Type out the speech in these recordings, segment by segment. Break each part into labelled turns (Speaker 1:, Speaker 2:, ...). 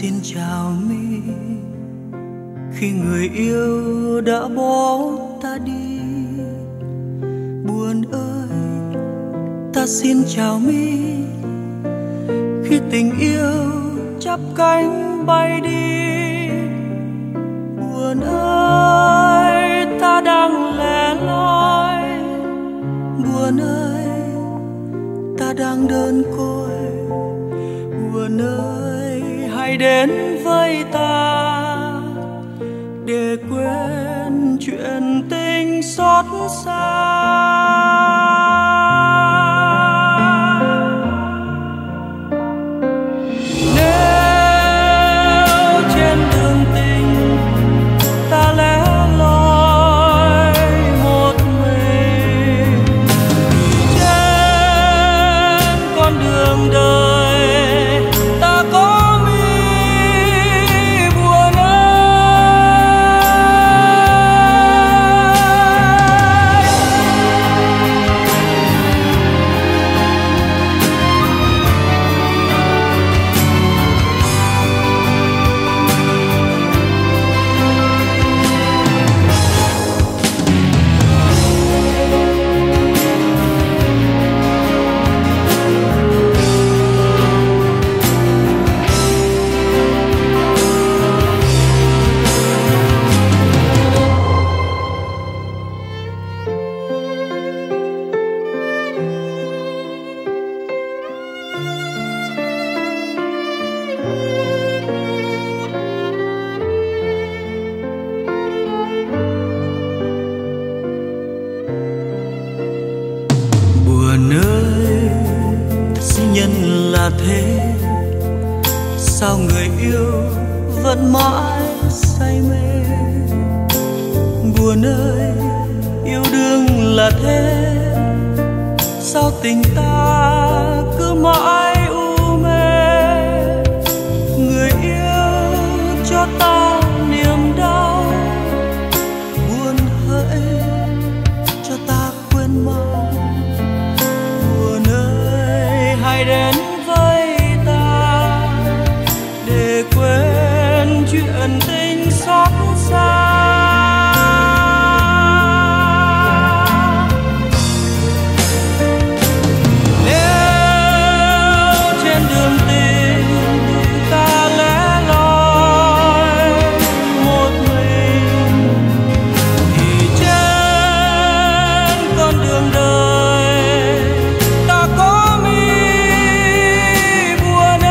Speaker 1: xin chào mi khi người yêu đã bỏ ta đi. Buồn ơi, ta xin chào mi khi tình yêu chắp cánh bay đi. Buồn ơi, ta đang lẻ loi. Buồn ơi, ta đang đơn côi. Buồn ơi, hãy đến với ta để quên chuyện tình xót xa. Thế sao người yêu vẫn mãi say mê. Buồn ơi, yêu đương là thế sao tình ta cứ mãi u mê. Người yêu cho ta niềm đau, buồn hỡi cho ta quên mau. Buồn ơi, hãy đến quên chuyện tình xót xa. Nếu trên đường tình ta lẻ loi một mình thì trên con đường đời ta có mi. Buồn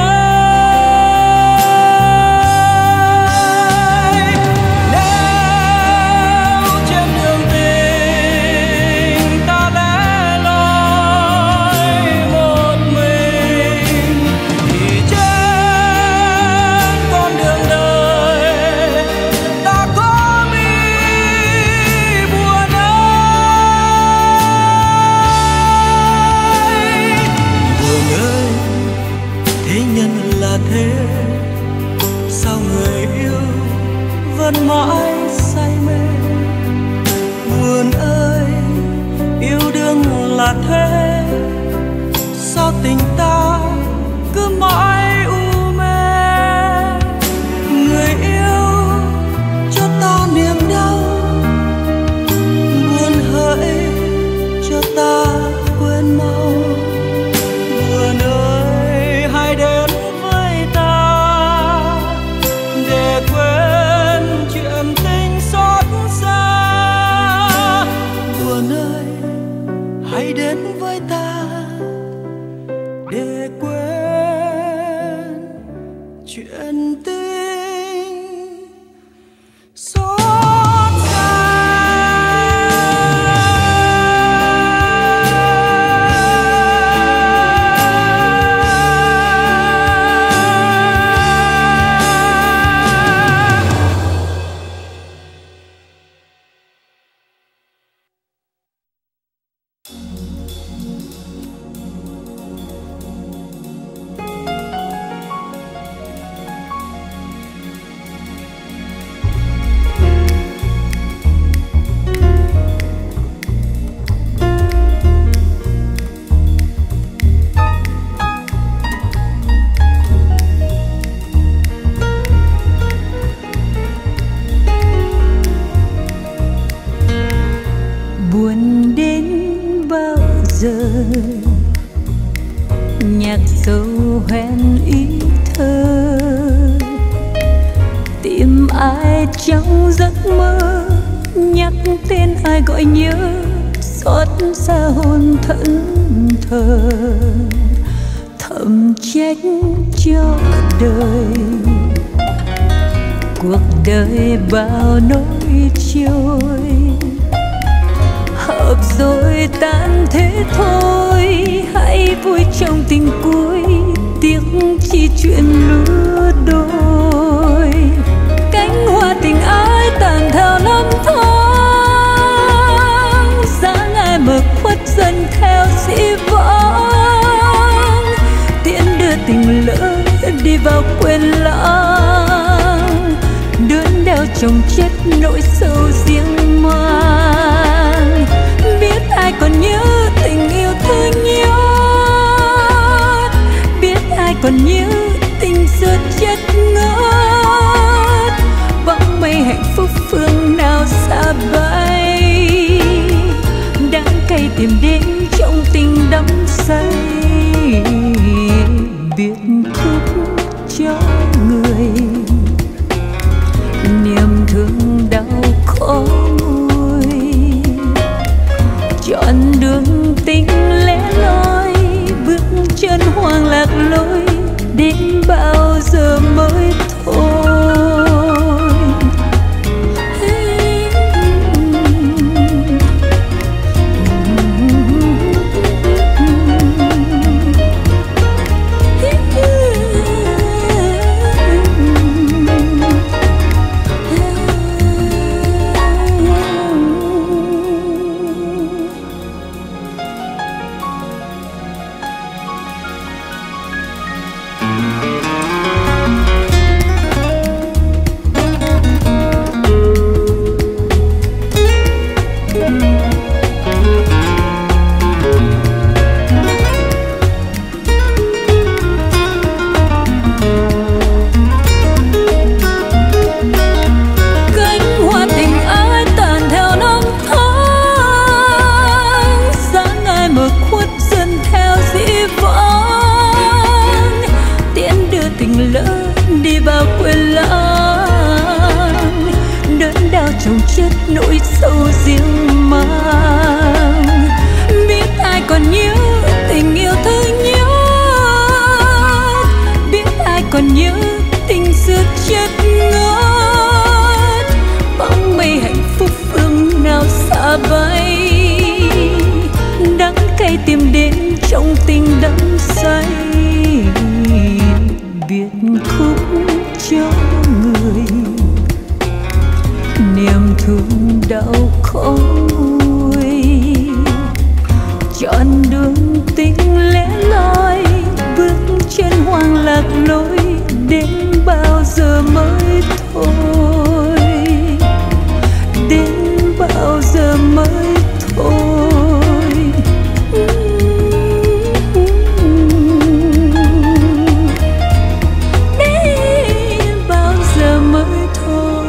Speaker 1: mãi say mê. Buồn ơi, yêu đương là thế sao tình ta cứ mãi u mê. Người yêu cho ta niềm đau, buồn hỡi cho ta quên mau. Buồn ơi, hãy đến với ta để quên chuyện tình xót xa. Buồn ơi, hãy đến với ta để quên chuyện tình xót xa. nhạc dấu hoen ý thơ, tìm ai trong giấc mơ, nhắc tên ai gọi nhớ, xót xa hồn thẫn thờ, thầm trách cho đời. Cuộc đời bao nỗi trôi, hợp rồi tan thế thôi, hãy vui trong tình cuối, tiếc chi chuyện lứa đôi. Cánh hoa tình ái tàn theo năm tháng, dáng ai mờ khuất dần theo dĩ vãng, tiễn đưa tình lỡ đi vào quên lãng, đớn đau chồng chất nỗi sầu riêng mang. Biết ai còn nhớ tình yêu thương nhớ, biết ai còn nhớ tình xưa chất ngất, bóng mây hạnh phúc phương nào xa bay, đắng cay tìm đến trong tình đắm say, biết khúc cho người niềm thương đau khó nguôi, chọn đường tình lẻ loi, bước chân hoang lạc lối, đến bao giờ mới thôi. Trong chất nỗi sâu riêng mang, biết ai còn nhớ tình yêu thương nhớ, biết ai còn nhớ tình xưa chất ngất, bóng mây hạnh phúc phương nào xa bay, đắng cay tìm đến trong tình đắm say, biết khúc cho người niềm thương đau khó nguôi, chọn đường tình lẻ loi, bước chân hoang lạc lối, đến bao giờ mới thôi, đến bao giờ mới thôi. Đến bao giờ mới thôi.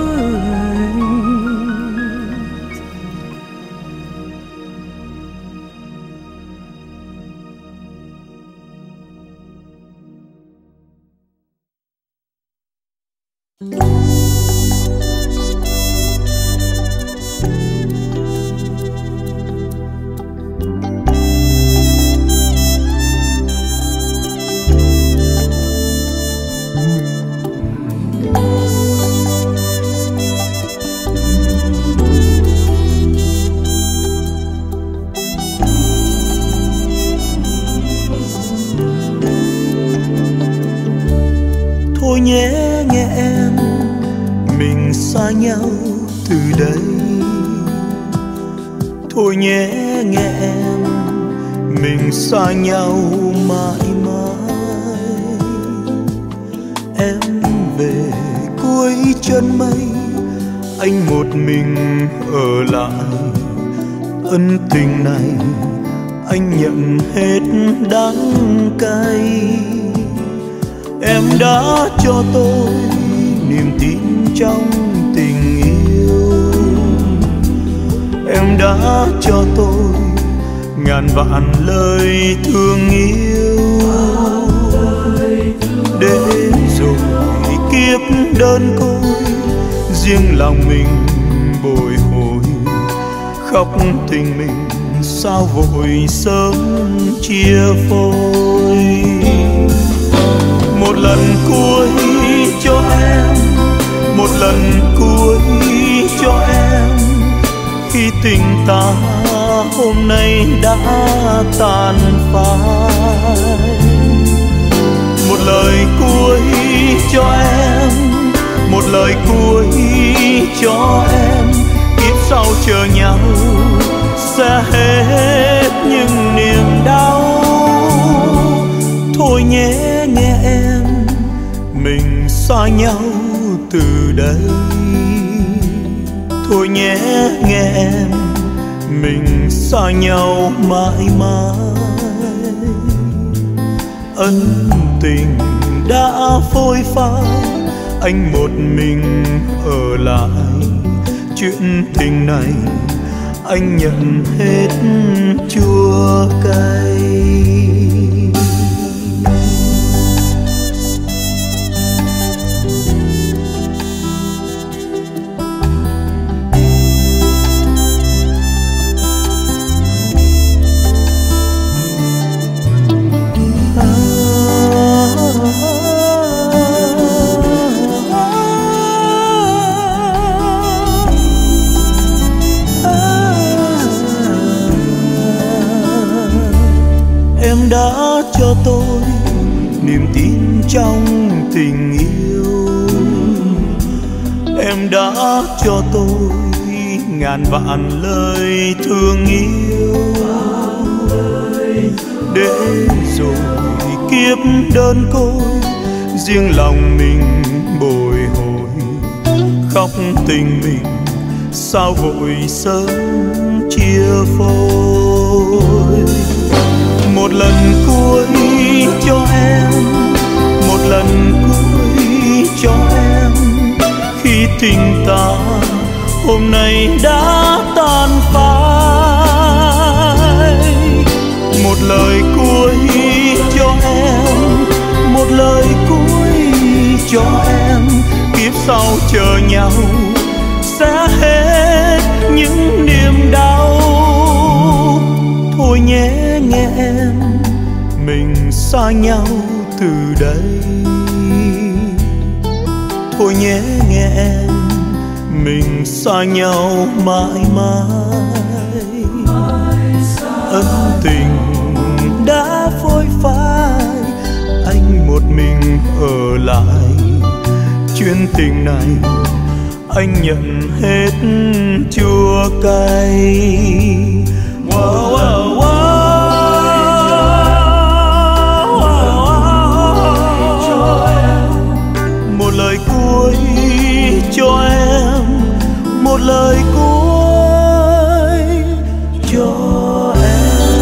Speaker 2: Thôi nhé nghe em, mình xa nhau từ đây. Thôi nhé nghe em, mình xa nhau mãi mãi. Em về cuối chân mây, anh một mình ở lại. Ân tình này anh nhận hết đắng cay. Em đã cho tôi niềm tin trong tình yêu. Em đã cho tôi ngàn vạn lời thương yêu. Đến rồi kiếp đơn côi, riêng lòng mình bồi hồi, khóc tình mình sao vội sớm chia phôi. Một lần cuối cho em, một lần cuối cho em, khi tình ta hôm nay đã tàn phai. Một lời cuối cho em, một lời cuối cho em, kiếp sau chờ nhau sẽ hết những niềm đau. Thôi nhé nghe em, mình xa nhau từ đây. Thôi nhé nghe em, mình xa nhau mãi mãi. Ân tình đã phôi phai, anh một mình ở lại. Chuyện tình này anh nhận hết chua cay. Đã cho tôi niềm tin trong tình yêu. Em đã cho tôi ngàn vạn lời thương yêu. Để rồi kiếp đơn côi, riêng lòng mình bồi hồi, khóc tình mình sao vội sớm chia phôi. Một lần cuối cho em, một lần cuối cho em, khi tình ta hôm nay đã tan phai. Một lời cuối cho em, một lời cuối cho em, kiếp sau chờ nhau sẽ hết những niềm đau. Thôi nhé nghe em, mình xa nhau từ đây. Thôi nhé nghe em, mình xa nhau mãi mãi. Ân tình đã phôi phai, anh một mình ở lại. Chuyện tình này anh nhận hết chua cay. Wow, wow, wow. Một lời cuối cho em, một lời cuối cho em.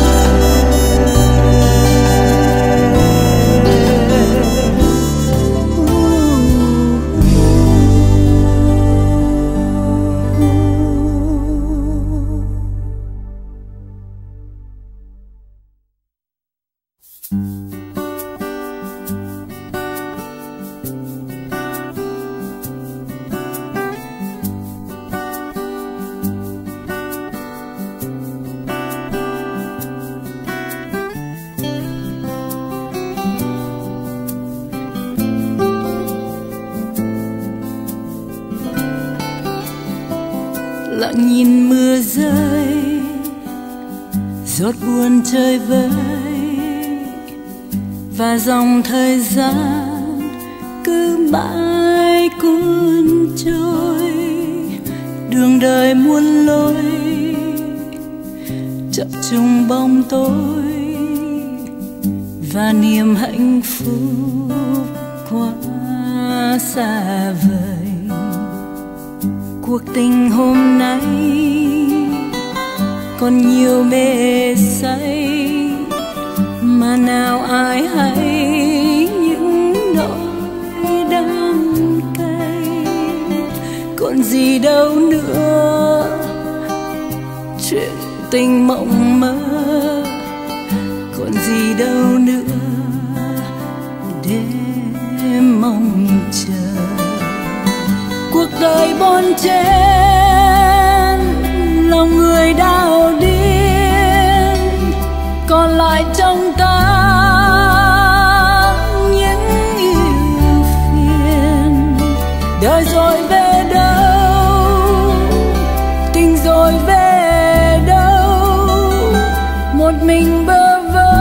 Speaker 1: Lặng nhìn mưa rơi, giọt buồn chơi vơi, và dòng thời gian cứ mãi cuốn trôi. Đường đời muôn lối, chập trùng bóng tối, và niềm hạnh phúc quá xa vời. Cuộc tình hôm nay còn nhiều mê say, mà nào ai hay những nỗi đắng cay. Còn gì đâu nữa chuyện tình mộng mơ, gì đâu nữa để mong chờ. Cuộc đời bon chen, lòng người đau điên, còn lại trong ta những ưu phiền. Đời rồi về đâu, tình rồi về đâu, một mình bơ vơ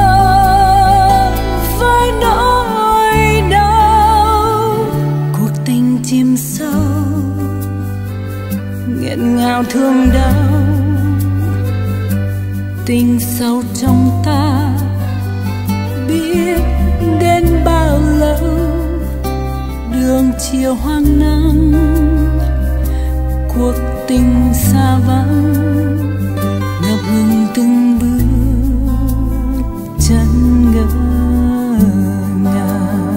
Speaker 1: với nỗi đau. Cuộc tình chìm sâu, nghẹn ngào thương đau, tình sâu trong ta biết đến bao lâu. Đường chiều hoang nắng, cuộc tình xa vắng, ngập ngừng từng bước chân ngỡ ngàng.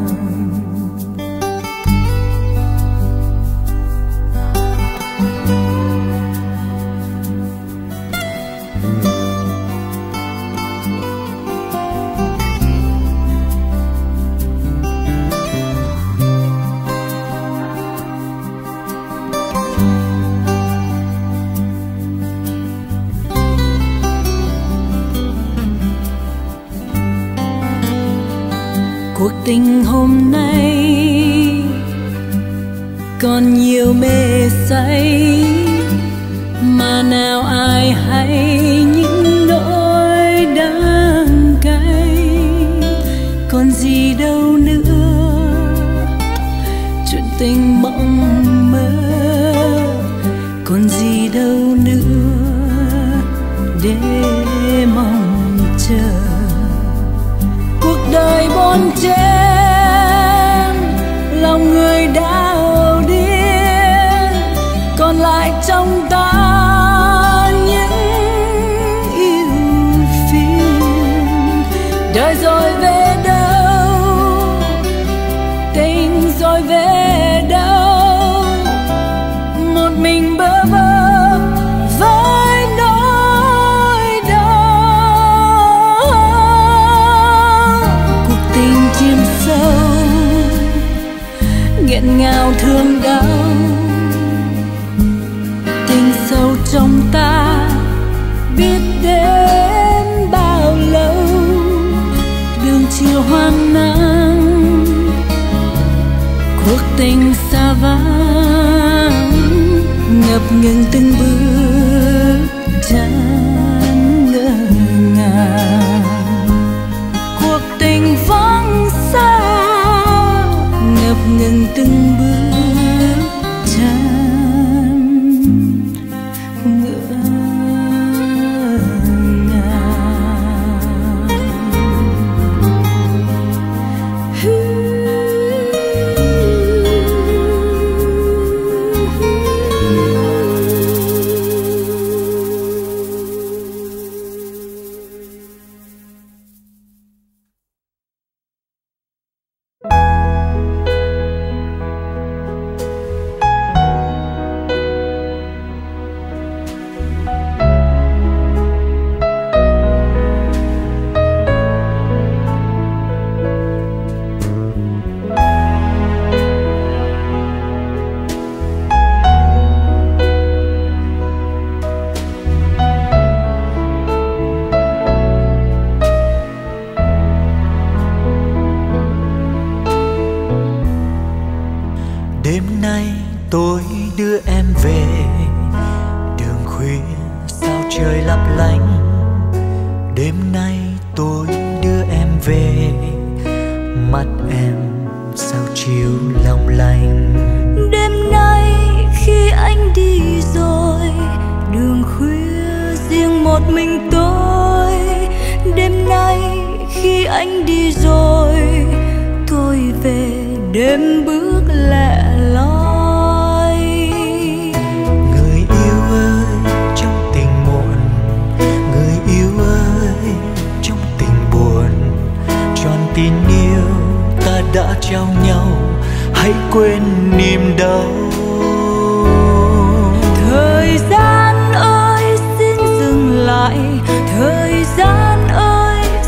Speaker 1: Cuộc tình hôm nay còn nhiều mê say, mà nào ai hay những nỗi đắng cay. Còn gì đâu nữa chuyện tình mộng mơ, còn gì đâu nữa để mong chờ. Cuộc đời bon chen, lòng người đau điên, còn lại trong ta những ưu phiền. Đời rồi về đâu, tình rồi về đâu, một mình bơ vơ với nỗi đau. Cuộc tình chìm sâu, nghẹn ngào thương đau, tình sâu trong ta biết đến bao lâu. Đường chiều hoang nắng, cuộc tình xa vắng, ngập ngừng từng bước chân ngỡ ngàng. Cuộc tình vắng xa, ngập ngừng từng bước chân ngỡ
Speaker 2: tôi đưa em về. Đường khuya sao trời lấp lánh, đêm nay tôi đưa em về. Mắt em sao chiều long lanh.
Speaker 1: Đêm nay khi anh đi rồi, đường khuya riêng một mình tôi. Đêm nay khi anh đi rồi, tôi về đêm bước lẻ loi.
Speaker 2: Người yêu ơi trong tình muộn, người yêu ơi trong tình buồn, tròn tình yêu ta đã trao nhau, hãy quên niềm đau.
Speaker 1: Thời gian ơi xin dừng lại, thời gian ơi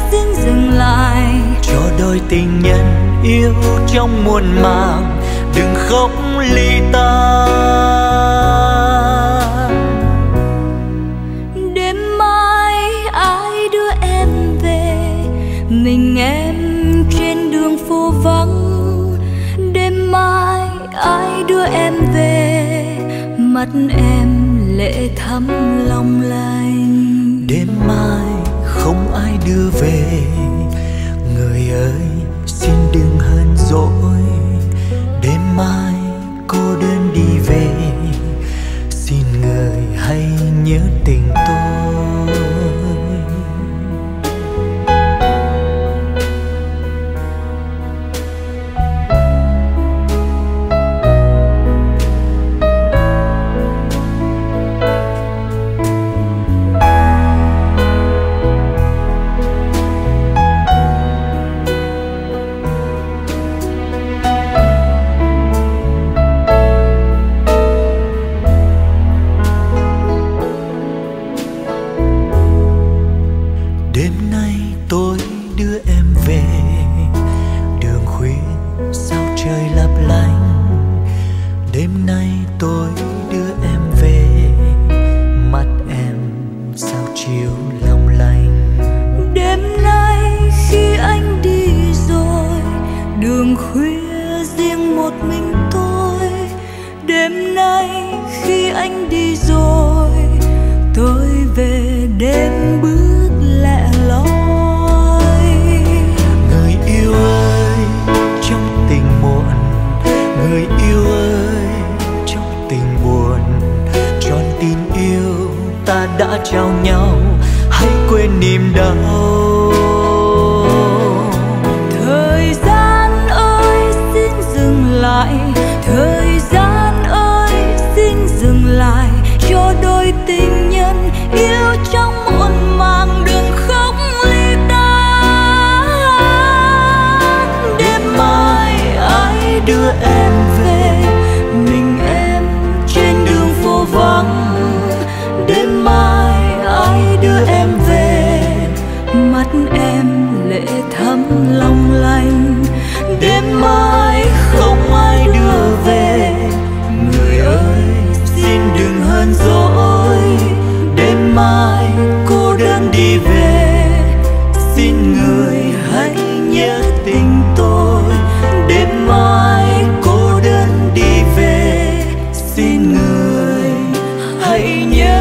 Speaker 2: tình nhân yêu trong muôn màng, đừng khóc ly tan.
Speaker 1: Đêm mai ai đưa em về, mình em trên đường phố vắng. Đêm mai ai đưa em về, mắt em lệ thắm long lanh.
Speaker 2: Đêm mai không ai đưa về, người ơi xin đừng hờn dỗi. Đêm mai cô đơn đi về, xin người hãy nhớ tình tôi. Trao nhau hãy quên niềm đau.
Speaker 1: Thời gian ơi xin dừng lại, thời gian ơi xin dừng lại, cho đôi tình nhân yêu trong muộn màng đừng khóc ly tan. Đêm mai ai đưa em về, mình em trên đường phố vắng. Đêm mai ai đưa em về, mắt em lệ thắm long lanh. Đêm mai không ai đưa về, người ơi xin đừng hờn dỗi. Đêm mai cô đơn đi về, xin người hãy nhớ tình tôi. Đêm mai cô đơn đi về, xin người hãy nhớ.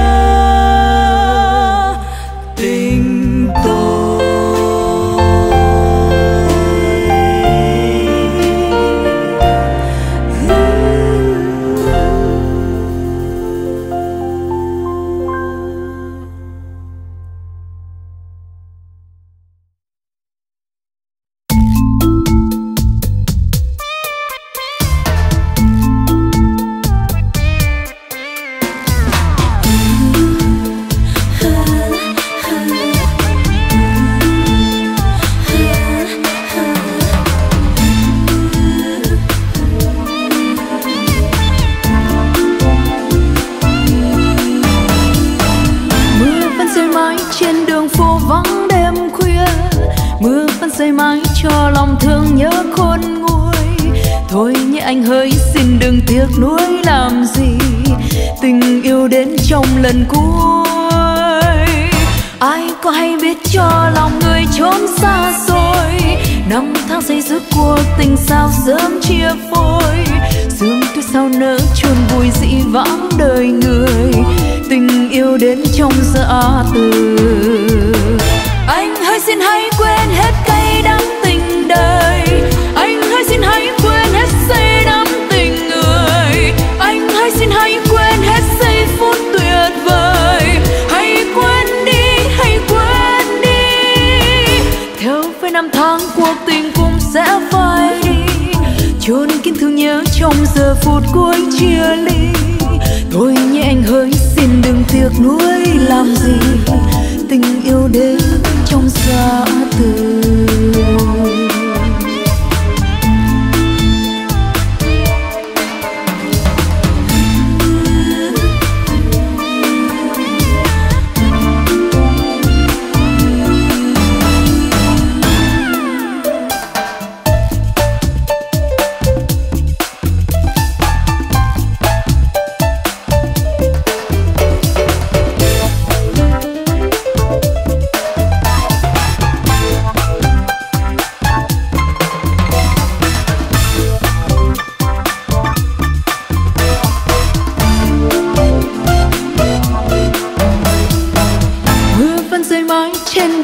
Speaker 1: rơi mãi cho lòng thương nhớ khôn nguôi. Thôi nhé anh hỡi xin đừng tiếc nuối làm gì, tình yêu đến trong lần cuối. Ai có hay biết cho lòng người trốn xa xôi, năm tháng say dứt cuộc tình sao sớm chia phôi. Sương tuyết sao nỡ chôn vùi dĩ vãng đời người, tình yêu đến trong giã từ. Anh hãy xin hãy quên hết cay đắng tình đời, anh hãy xin hãy quên hết say đắm tình người. Anh hãy xin hãy quên hết giây phút tuyệt vời, hãy quên đi, hãy quên đi. Theo với năm tháng cuộc tình cũng sẽ phai đi, chôn kín thương nhớ trong giờ phút cuối chia ly. Thôi nhé anh hỡi xin đừng tiếc nuối làm gì, tình yêu đến trong giã từ.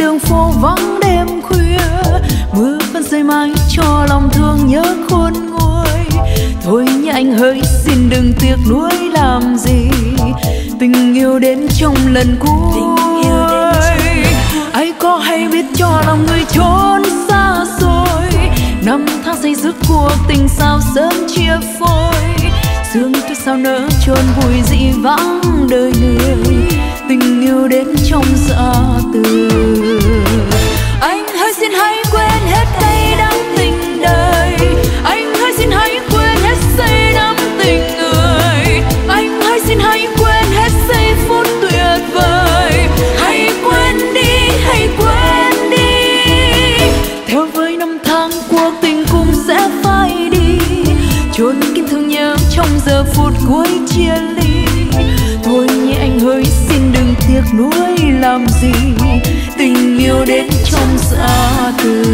Speaker 1: đường phố vắng đêm khuya, mưa vẫn rơi mãi cho lòng thương nhớ khôn nguôi. Thôi nhé anh hỡi xin đừng tiếc nuối làm gì, tình yêu đến trong lần cuối. Ai có hay biết cho lòng người trốn xa xôi, năm tháng say dứt cuộc tình sao sớm chia phôi. Sương tuyết sao nỡ chôn vùi dị vãng đời người, tình yêu đến trong dạ từ. Anh hãy xin hãy quên hết cay đắng tình đời, anh hãy xin hãy quên hết say đắm tình người, anh hãy xin hãy quên hết giây phút tuyệt vời. Hãy quên đi, hãy quên đi, theo với năm tháng cuộc tình cũng sẽ phai đi, chôn kín thương nhớ trong giờ phút cuối chia ly. Thôi nhé anh hỡi xin đừng tiếc nuối làm gì, tình yêu đến trong dạ từ.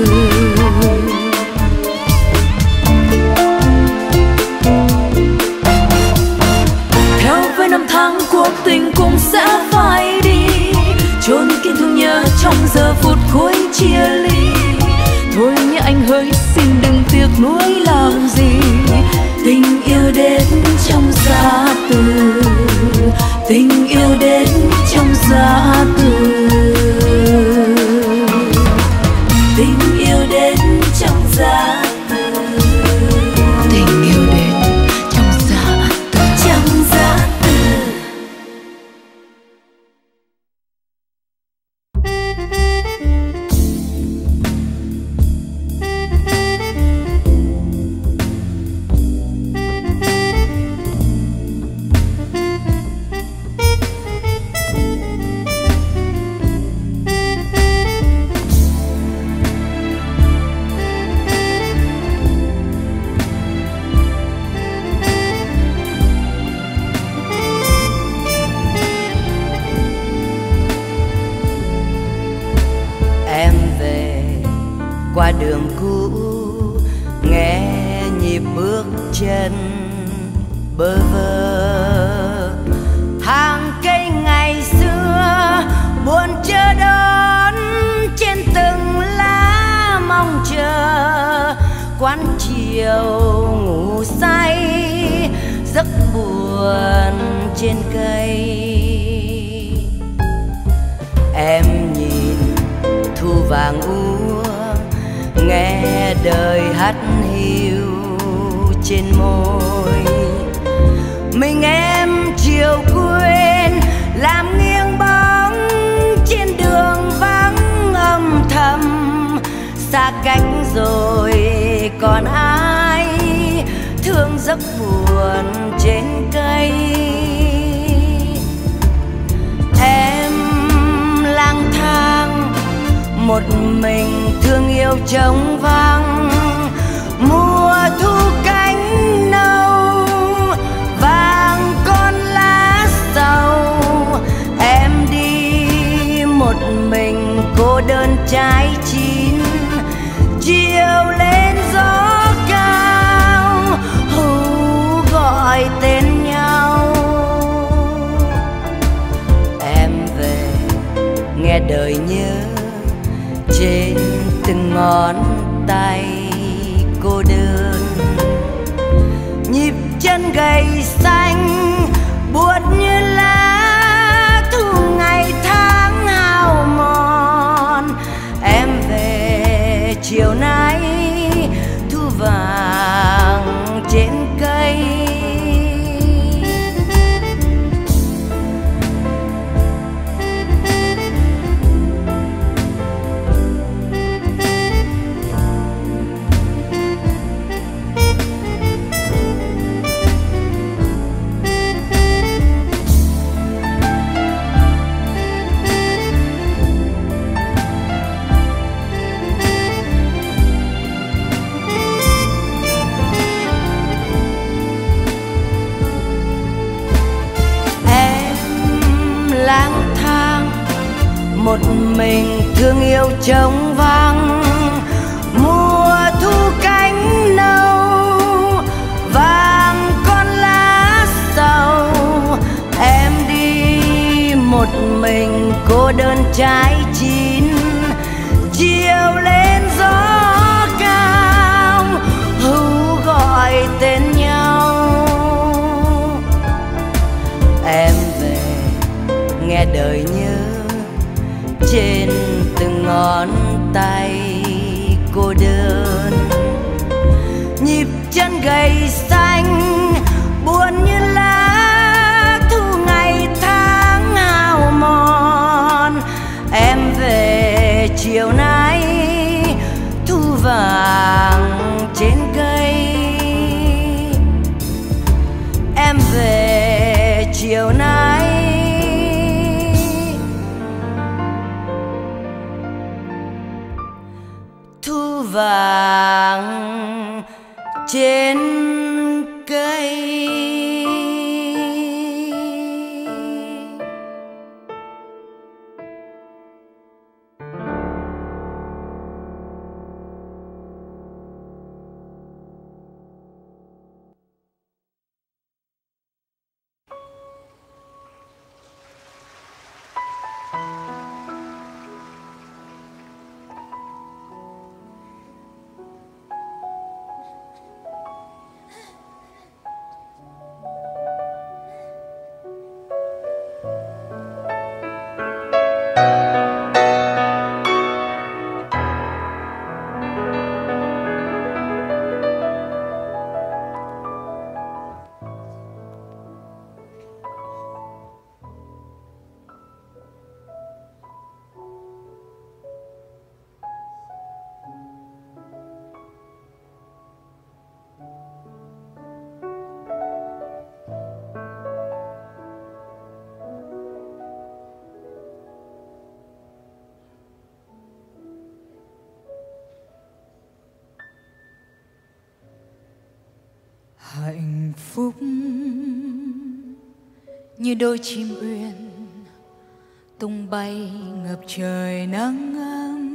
Speaker 1: Theo với năm tháng cuộc tình cũng sẽ phai đi, chôn kín thương nhớ trong giờ phút cuối chia ly. Thôi nhé anh hỡi xin đừng tiếc nuối làm gì, tình yêu đến trong dạ từ, tình yêu đến trong dạ từ, tình yêu đến trong dạ từ, tình yêu đến trong dạ từ, trong dạ từ.
Speaker 3: Qua đường cũ nghe nhịp bước chân bơ vơ, hàng cây ngày xưa buồn chờ đón trên từng lá mong chờ. Quán chiều ngủ say giấc buồn trên cây, em nhìn thu vàng úa nghe đời hắt hiu trên môi. Mình em chiều quên làm nghiêng bóng trên đường vắng âm thầm, xa cách rồi còn ai thương giấc buồn trên cây. Em lang thang một mình thương yêu trống vắng, mùa thu cánh nâu vàng con lá sầu. Em đi một mình cô đơn trái chín, chiều lên gió cao hú gọi tên nhau. Em về nghe đời nhớ trên từng ngón tay cô đơn, nhịp chân gầy xanh buốt như lá thu ngày tháng hao mòn. Em về chiều nay thu vàng trên cây. Một mình thương yêu trống vắng, mùa thu cánh nâu vàng con lá sầu. Em đi một mình cô đơn trái chín, trọn tay cô đơn. Nhịp chân gầy xanh buồn như lá thu ngày tháng hao mòn. Em về chiều nay thu vàng trên cây. Em về chiều nay thu vàng trên cây.
Speaker 1: Hạnh phúc như đôi chim uyên tung bay ngập trời nắng ấm.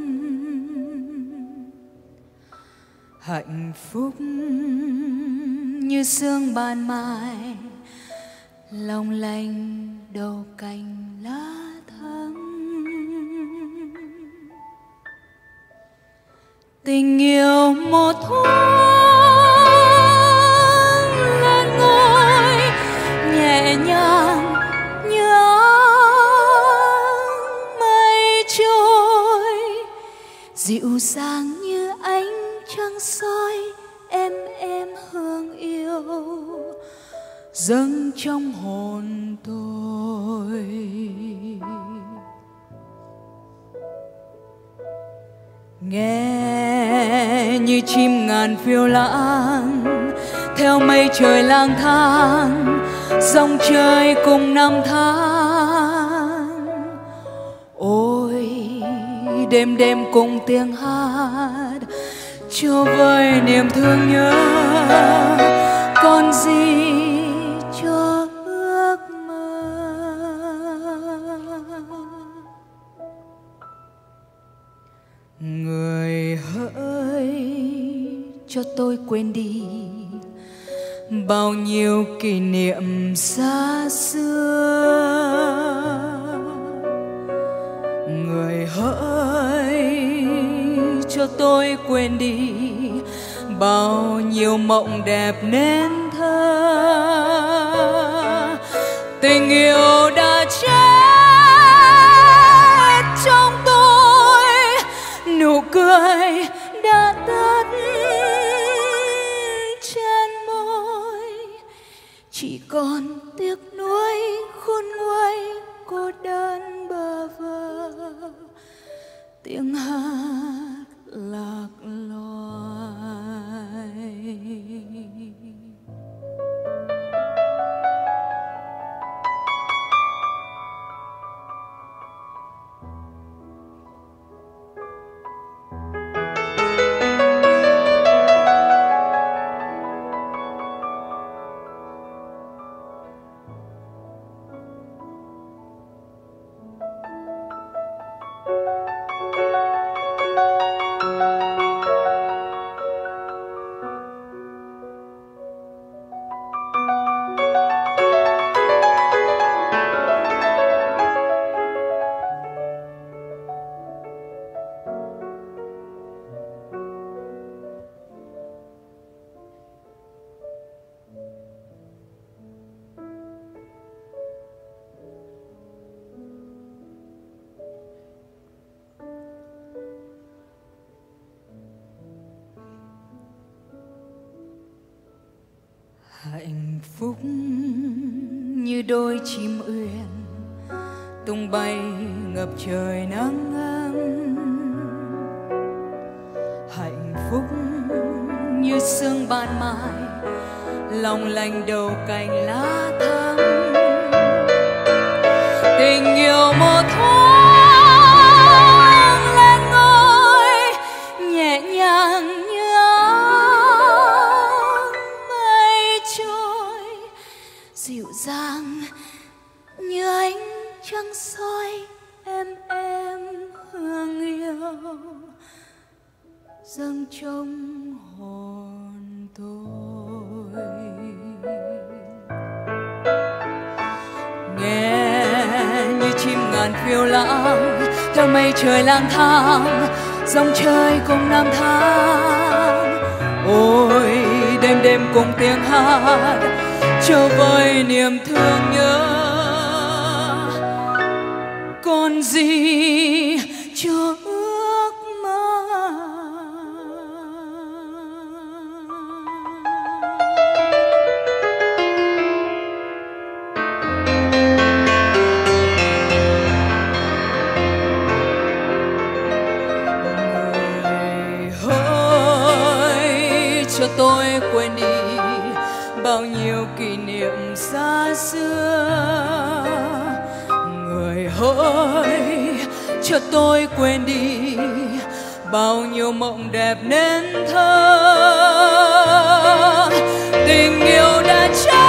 Speaker 1: Hạnh phúc như sương ban mai long lanh đầu cành lá thắm. Tình yêu một thoáng lên ngôi nhẹ nhàng như áng mây trôi, dịu dàng như ánh trăng soi em hương yêu dâng trong hồn tôi. Nghe như chim ngàn phiêu lãng theo mây trời lang thang, dòng trời cùng năm tháng. Ôi đêm đêm cùng tiếng hát cho vơi niềm thương nhớ, còn gì cho ước mơ. Người hỡi cho tôi quên đi bao nhiêu kỷ niệm xa xưa. Người hỡi cho tôi quên đi bao nhiêu mộng đẹp nên thơ. Tình yêu đã chết trong tôi, nụ cười đã tắt trên môi, chỉ còn tiếc nuối khôn nguôi cô đơn bơ vơ, tiếng hát lạc loài. hạnh phúc như đôi chim uyên tung bay ngập trời nắng ấm. Hạnh phúc như sương ban mai long lanh đầu cành lá thắm. Tình yêu một thoáng lên ngôi nhẹ nhàng như áng mây trôi, dịu dàng như ánh trăng soi em hương yêu dâng trong hồn tôi. Nghe như chim ngàn phiêu lãng theo mây trời lang thang, dòng trời cùng năm tháng. Ôi đêm đêm cùng tiếng hát trêu vơi niềm thương nhớ, còn gì cho ước mơ. Người hỡi cho tôi quên đi bao nhiêu kỷ niệm xa xưa. Người hỡi cho tôi quên đi bao nhiêu mộng đẹp nên thơ. Tình yêu đã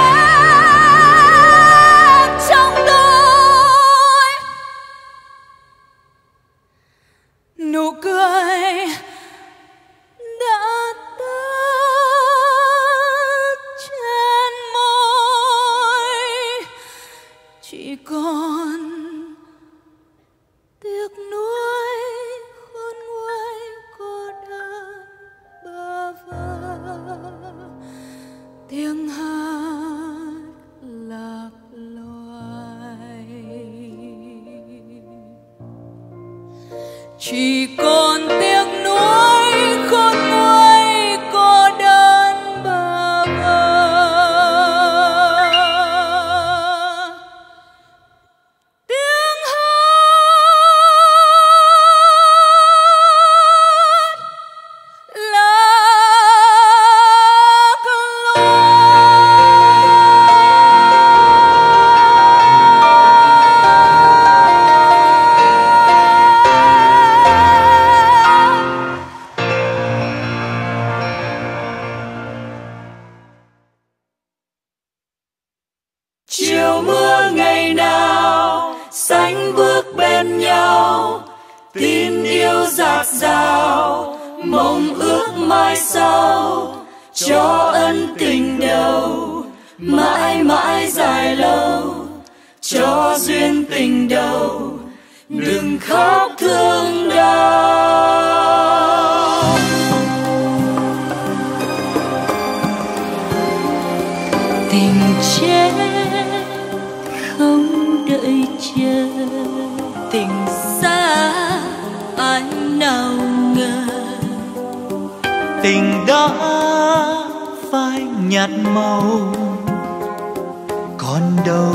Speaker 1: chết trong tôi, nụ cười đã tắt trên môi, chỉ còn tiếc nuối khôn nguôi cô đơn bơ vơ. Tiếng hát lạc loài, chỉ còn tiếc nuối khôn nguôi cô đơn bơ vơ. Tiếng hát lạc loài.
Speaker 2: Chiều mưa ngày nào sánh bước bên nhau, tin yêu dạt dào mong ước mai sau, cho ân tình đầu mãi mãi dài lâu, cho duyên tình đầu đừng khóc thương đau.
Speaker 1: Tình chết không đợi chờ, tình xa ai nào ngờ.
Speaker 2: Tình đã phai nhạt màu còn đâu,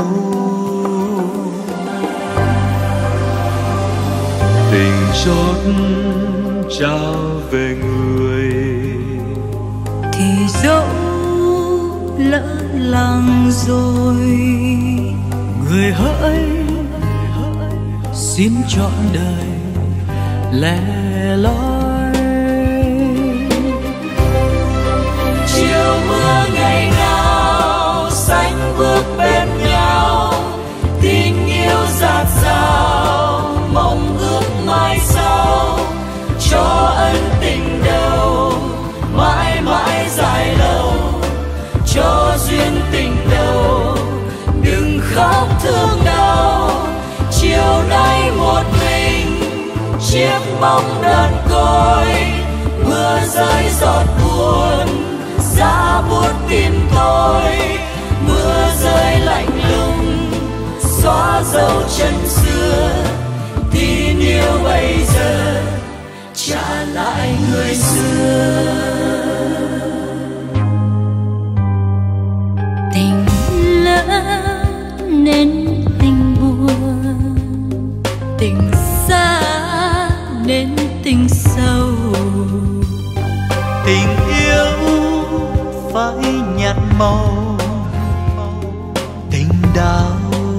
Speaker 2: tình chót trao về người
Speaker 1: thì dẫu lỡ làng rồi. Người hỡi xin trọn đời lẻ loi.
Speaker 2: chiều mưa ngày nào sánh bước bên nhau, tình yêu dạt dào mong ước mai sau, cho ân tình đầu mãi mãi dài lâu, cho duyên tình đầu đừng khóc thương đau. Chiều nay một mình chiếc bóng đơn côi, mưa rơi giọt buồn giá buốt tim tôi. Mưa rơi lạnh lùng xóa dấu chân xưa, tin yêu bây giờ trả lại người xưa.
Speaker 1: sầu.
Speaker 2: Tình yêu phải nhạt màu, tình đau.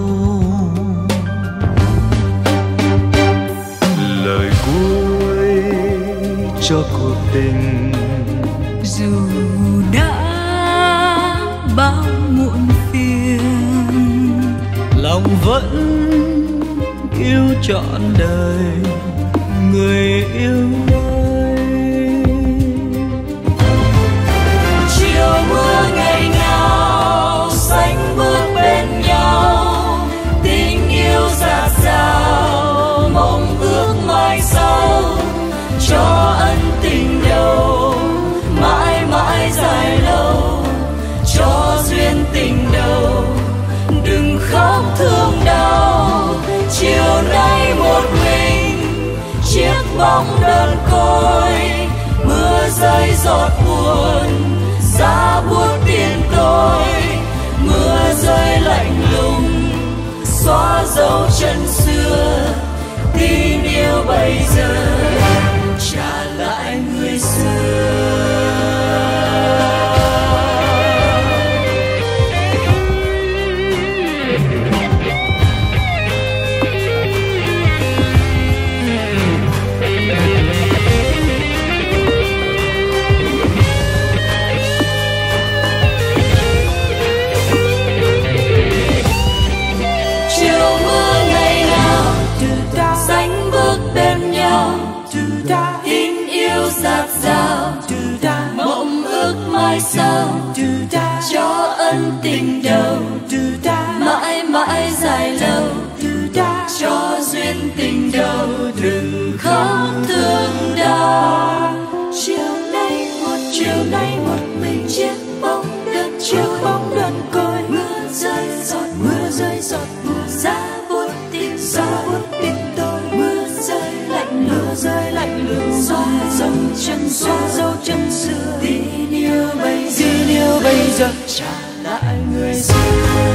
Speaker 2: Lời cuối cho cuộc tình,
Speaker 1: dù đã bao muộn phiền,
Speaker 2: lòng vẫn yêu trọn đời người yêu ơi.
Speaker 1: chiều mưa ngày nào xanh bước bên nhau, tình yêu dạt dào mong ước mai sau, cho ân tình đầu mãi mãi dài lâu, cho duyên tình đầu đừng khóc thương đau. Chiều nay một mình chiếc bóng đơn côi, mưa rơi giọt buồn giá buốt tiền tôi, mưa rơi lạnh lùng xóa dấu chân xưa, tin yêu bây giờ trả lại người xưa. Dạt dào mộng ước mai sau, cho ân tình đầu mãi mãi dài lâu, cho duyên tình đầu đừng khóc thương đau. Chiều nay một mình chiếc bóng đơn côi, mưa rơi giọt buồn giá buốt tim tôi, mưa rơi lạnh lùng xóa dấu chân xưa, tin yêu bây giờ trả lại người xưa.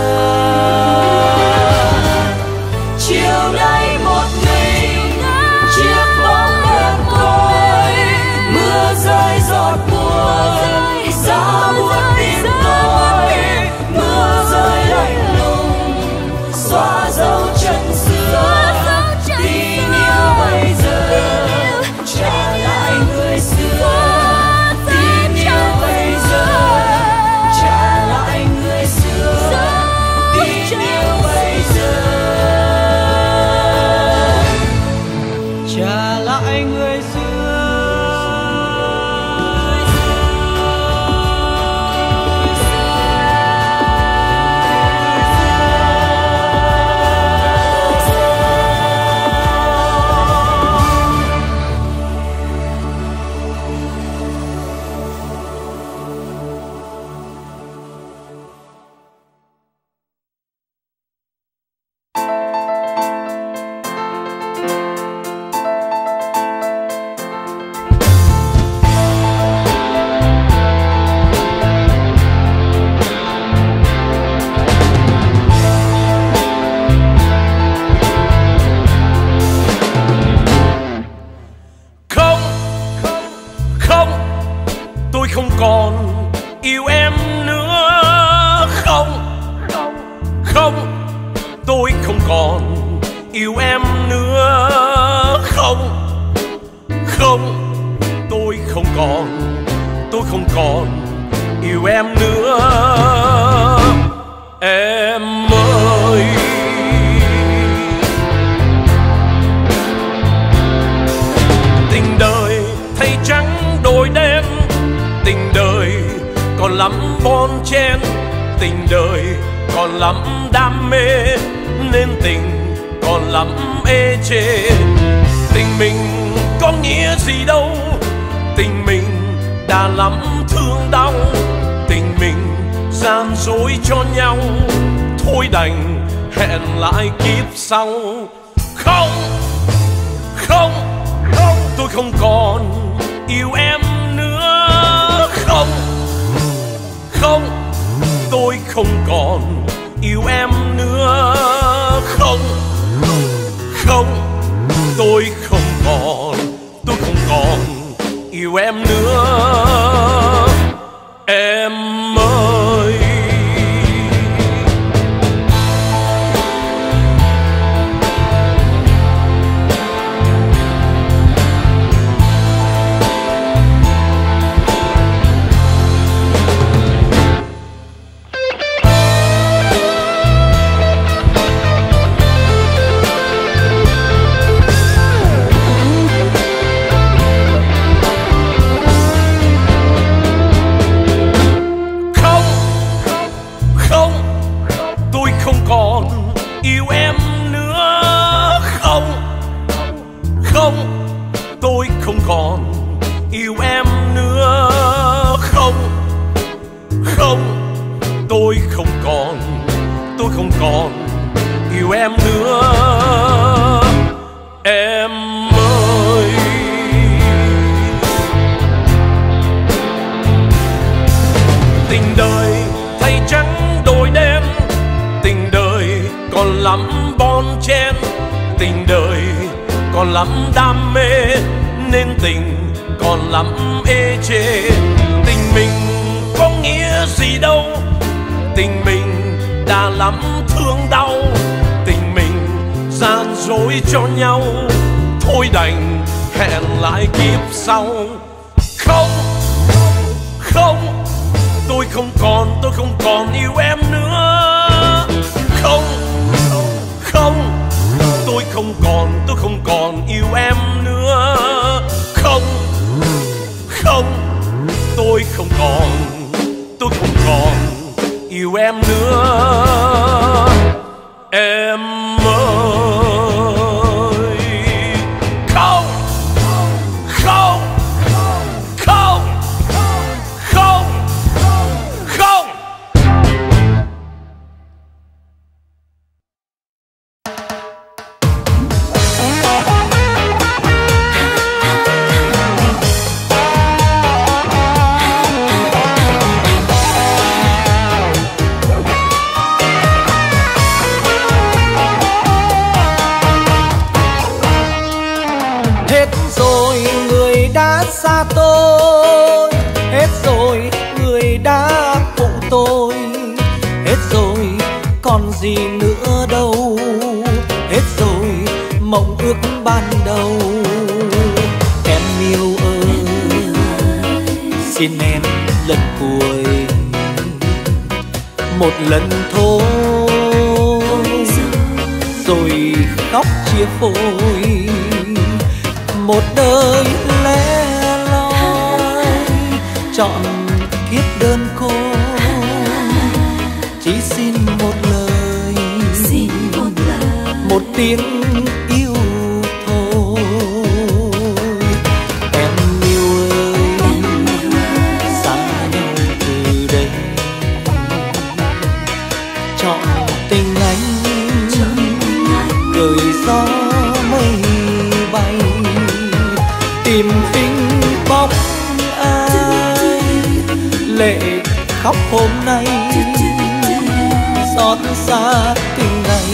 Speaker 1: Chiều nay một mình chiếc bóng đơn côi, mưa rơi giọt buồn giá buốt tim tôi, mưa rơi lạnh lùng xóa dấu chân xưa, tin yêu bây giờ trả lại người xưa, tin yêu bây giờ trả lại người xưa, tin yêu bây giờ
Speaker 2: trả lại người xưa.
Speaker 4: Không còn yêu em nữa, không, tôi không còn yêu em nữa, không, tôi không còn yêu em nữa, em ơi. Tình đời thay trắng đổi đen, tình đời còn lắm bon chen, tình đời còn lắm đam mê, nên tình còn lắm ê chê. Tình mình có nghĩa gì đâu, tình mình đã lắm thương đau, tình mình gian dối cho nhau, thôi đành hẹn lại kiếp sau. Không, tôi không còn yêu em nữa, không, tôi không còn yêu em nữa, không, tôi không yêu em nữa em ơi. Tôi không còn yêu em nữa, không, tôi không còn yêu em nữa em ơi. Tình đời thay trắng đổi đen, tình đời còn lắm bon chen, tình đời còn lắm đam mê nên tình còn lắm ê chê. Tình mình có nghĩa gì đâu, tình mình đã lắm thương đau, tình mình gian dối cho nhau, thôi đành hẹn lại kiếp sau. Không, tôi không còn yêu em nữa. Không, tôi không còn yêu em nữa. Không, tôi không còn yêu em nữa em ơi. Không.
Speaker 5: Xa tôi hết rồi, người đã phụ tôi hết rồi, còn gì nữa đâu, hết rồi mộng ước ban đầu. Em yêu ơi, xin em lần cuối, một lần thôi rồi khóc chia phôi. Một đời lẻ chọn kiếp đơn côi, chỉ xin một lời, một tiếng yêu thôi. Em yêu ơi, xa nhau từ đây, chọn tình anh cười gió mây bay, tìm hình bóng lệ khóc hôm nay, xót xa tình này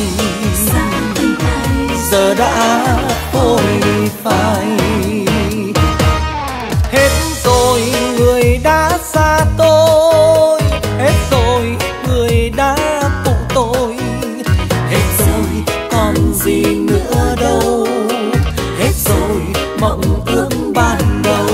Speaker 5: giờ đã phôi phai. Hết rồi người đã xa tôi, hết rồi người đã phụ tôi, hết rồi còn gì nữa đâu, hết rồi mộng ước ban đầu.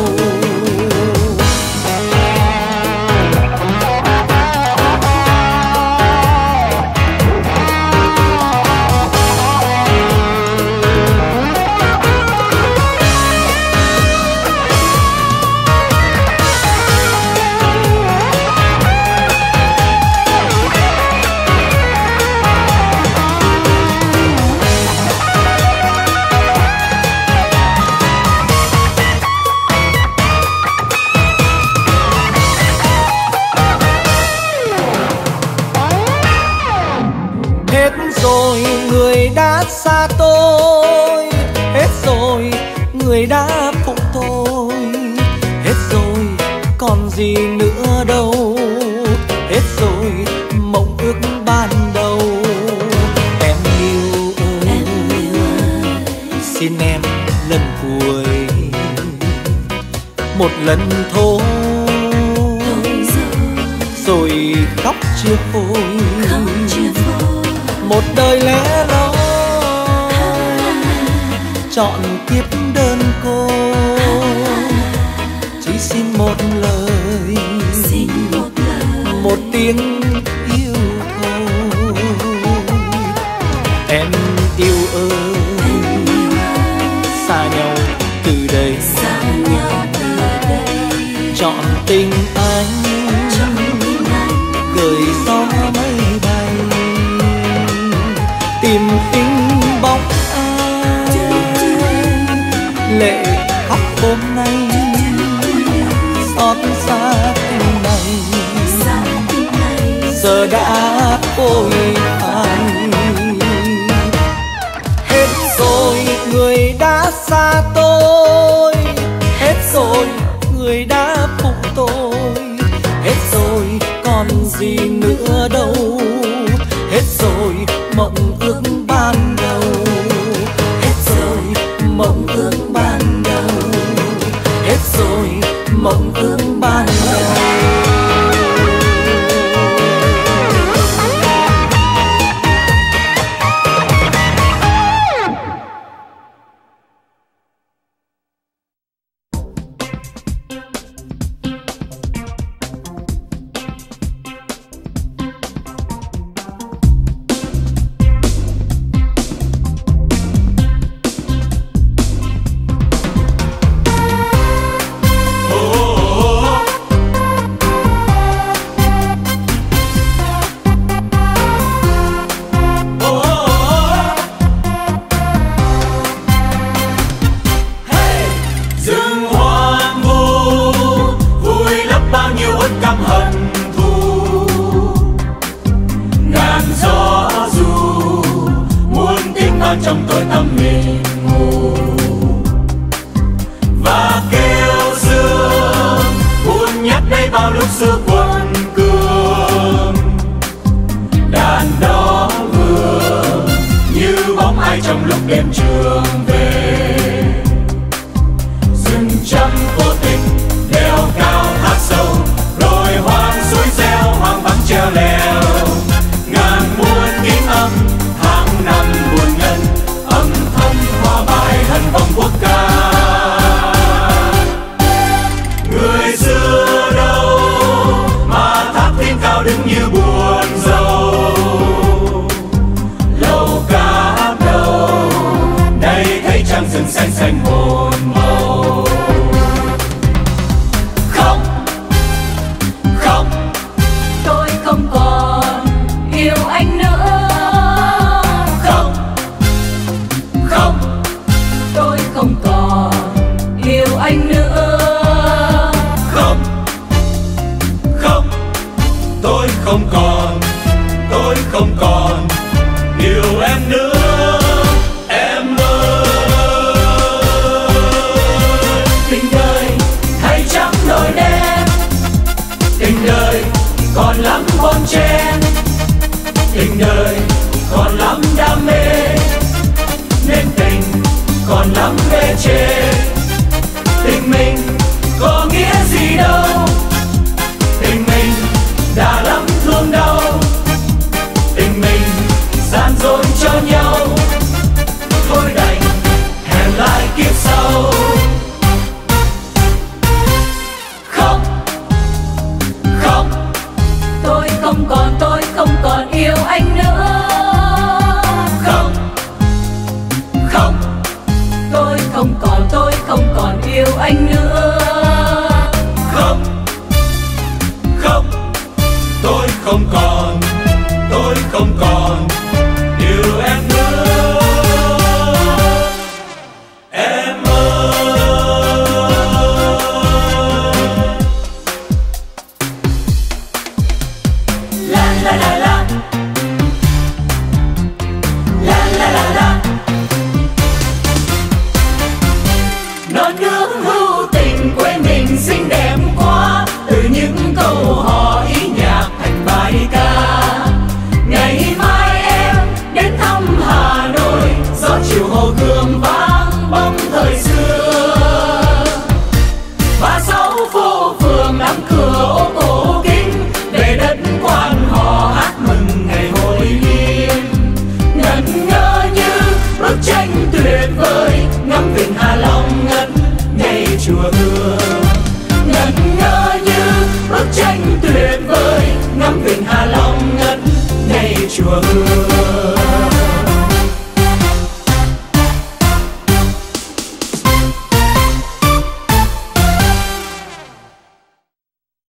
Speaker 5: Người đã xa tôi, hết rồi người đã phụ tôi, hết rồi còn gì nữa đâu, hết rồi mộng ước ban đầu. Em yêu ơi, xin em lần cuối, một lần thôi, rồi khóc chia phôi. Một đời lẻ loi chọn kiếp đơn côi, chỉ xin một lời, một tiếng yêu thôi. Em yêu ơi, xa nhau từ đây, chọn tình anh gửi gió mây bay, tìm hình bóng ai lệ khóc hôm nay, xót xa tình này giờ đã phôi phai. Hết rồi người đã xa tôi, hết rồi người đã phụ tôi, hết rồi còn gì nữa đâu, hết rồi mộng ước ban đầu, hết rồi mộng ước ban đầu, hết rồi mộng ước ban đầu.
Speaker 6: Trong tôi tâm mình ngủ và kêu sương buồn nhắc đây bao lúc xưa quần cường, đàn đó vừa như bóng ai trong lúc đêm trường về. Rừng trăm vô tình đèo cao thác sâu, đồi hoang suối reo hoang vắng treo leo, ngàn muôn tiếng âm tháng năm buồn ngân, âm thầm hòa bài hân vong quốc ca. Người xưa đâu mà tháp thiên cao đứng như buồn rầu, lâu cát đầu đây thấy trăng rừng xanh xanh hồn màu. Không, không,
Speaker 1: tôi không còn yêu anh nữa.
Speaker 6: không, không,
Speaker 1: Tôi không còn yêu anh nữa.
Speaker 6: không, không, tôi không còn yêu em nữa. Em ơi,
Speaker 1: Tình đời thay trắng đổi đen,
Speaker 6: tình đời còn lắm bon chen, tình đời còn lắm đam mê, nên tình còn lắm bê chê. Tình mình có nghĩa gì đâu, tình mình đã lắm thương đau, tình mình gian dối cho nhau, thôi đành hẹn lại kiếp sau. Không, không,
Speaker 1: tôi không còn yêu anh nữa.
Speaker 6: không, không,
Speaker 1: Tôi không còn yêu anh nữa.
Speaker 6: không, không, tôi không còn yêu em nữa. Em ơi,
Speaker 1: La la la la, la la la la.
Speaker 6: non nước hữu tình quê mình xinh đẹp quá, từ những câu hò ý nhạc thành bài ca. Ngày mai em đến thăm Hà Nội, gió chiều Hồ Gươm vang bóng thời xưa. Và hương. Ngẩn ngơ như bức tranh tuyệt vời, ngắm thuyền Hạ Long ngất ngây chùa Hương.